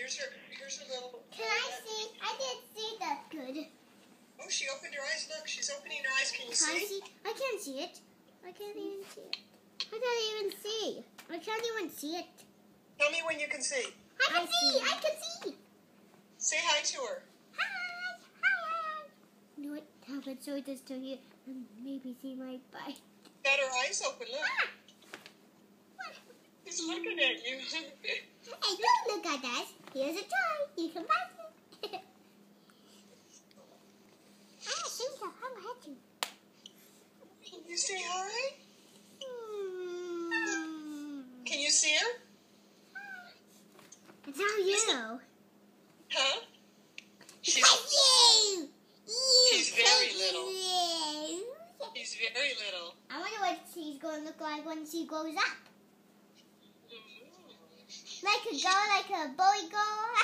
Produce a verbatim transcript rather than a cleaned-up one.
Here's her, here's her little... Can I see? I didn't see that good. Oh, she opened her eyes. Look, she's opening her eyes. Can you Can I see? see? I can't see it. I can't even see it. I can't even see. I can't even see it. Tell me when you can see. I can I see. see. I can see. Say hi to her. Hi. Hi. Hi. You know what? Have it so it does to you and maybe see my bite. Got her eyes open. Look. Ah. He's looking at you. Hey, don't look at us. Here's a toy. You can buy it. Ah, she's so hungry at you. Can you say hi? Mm. Can you see her? It's not you. Huh? She's, you. You. she's very little. You. She's very little. I wonder what she's going to look like when she grows up. Like a girl, like a boy girl.